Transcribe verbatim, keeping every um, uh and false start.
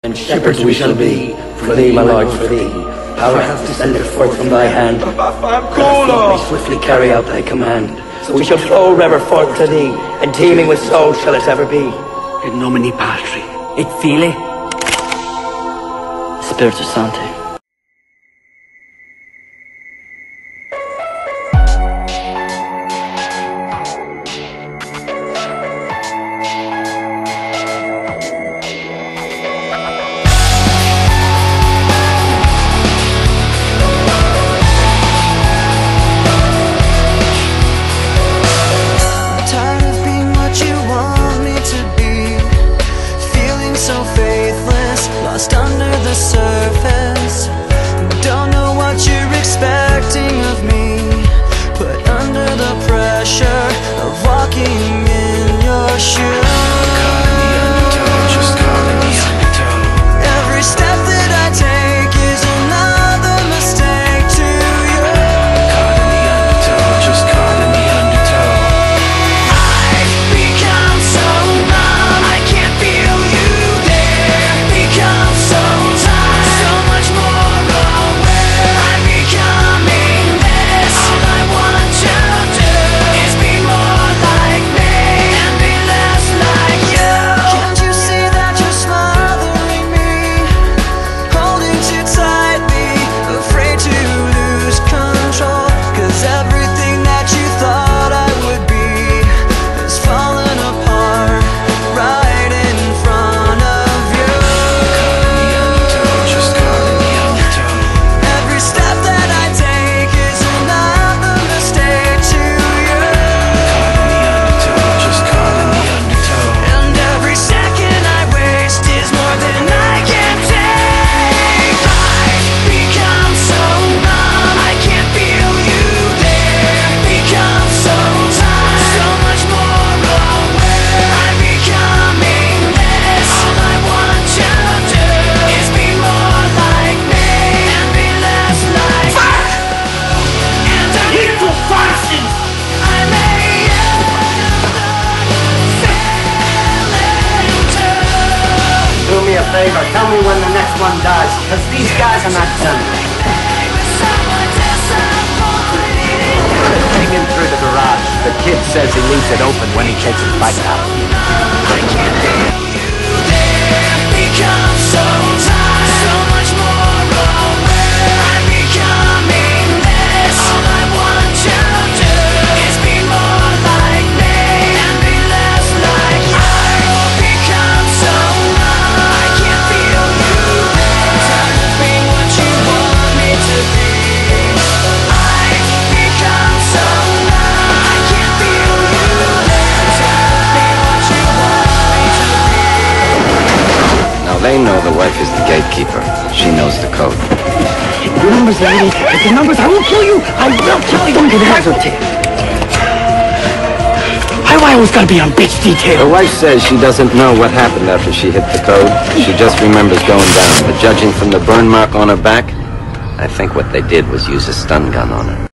And shepherds we shall be, for thee, my lord, for thee. Power hath descended forth from thy hand. Cool. We swiftly carry out thy command. So we shall flow river forth to thee, and teeming with souls shall it ever be. In nomine Patri, et Filii, Spiritus Sancti. So faithless, lost under the surface. Don't know what you're expecting of me, put under the pressure of walking in your shoes. Caught in the undertow, just caught in the undertow. Every step that I take is another mistake to you. Caught in the undertow, just caught in the undertow. I've become so numb, I can't feel you. Favor, tell me when the next one does, because these guys are not done. Hanging through the garage. The kid says he leaves it open when he takes his bike out. I can't hear you. Become so tired, so much more aware. I'm becoming less. All I want you to do is be more like me and be less like you. I've become so They know the wife is the gatekeeper. She knows the code. The numbers, lady. The numbers. I will kill you. I will kill you. Don't get hesitate. Why do I always gotta be on bitch detail? The wife says she doesn't know what happened after she hit the code. She just remembers going down. But judging from the burn mark on her back, I think what they did was use a stun gun on her.